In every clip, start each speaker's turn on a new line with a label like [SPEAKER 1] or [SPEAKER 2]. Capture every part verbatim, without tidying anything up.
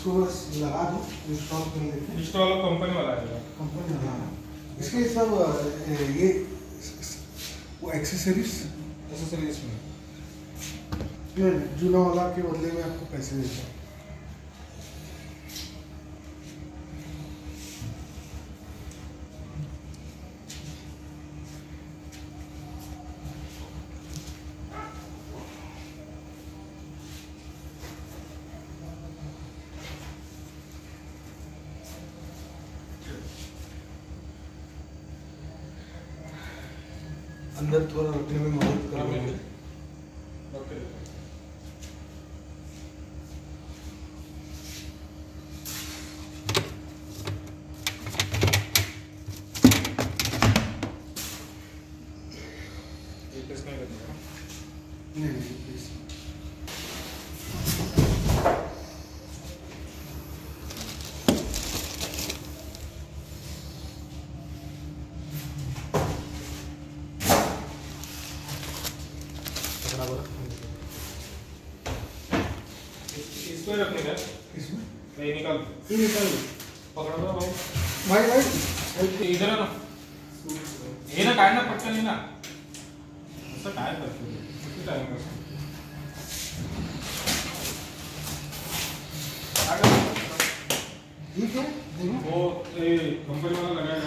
[SPEAKER 1] इसको बस लगा दो, इंस्टॉल कर लेते हैं।
[SPEAKER 2] इंस्टॉल कंपनी वाला है,
[SPEAKER 1] कंपनी वाला है इसके सब ये वो एक्सेसरीज
[SPEAKER 2] एक्सेसरीज में
[SPEAKER 1] नहीं, जूना वाला के बदले में आपको पैसे देता हूँ। अंदर थोड़ा रखने में मदद कर देंगे। नहीं नहीं प्लीज
[SPEAKER 2] इसमें रखने का,
[SPEAKER 1] इसमें
[SPEAKER 2] नहीं निकाल,
[SPEAKER 1] ये निकाल
[SPEAKER 2] पकड़ लो भाई
[SPEAKER 1] भाई भाई
[SPEAKER 2] इधर है ना, ये ना काटना पड़ता नहीं ना, ऐसा काय करते हो कितनी टाइम का
[SPEAKER 1] ठीक है देखो
[SPEAKER 2] वो ये कंपनी वाला लगाएगा,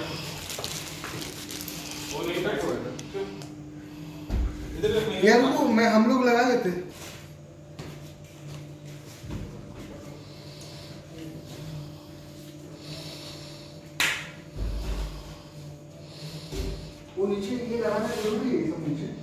[SPEAKER 2] वो नहीं टाइट होगा इधर नहीं
[SPEAKER 1] यार वो मैं हम लोग लगा लेते हैं। वो नीचे ये लगाना जरूरी है सब नीचे।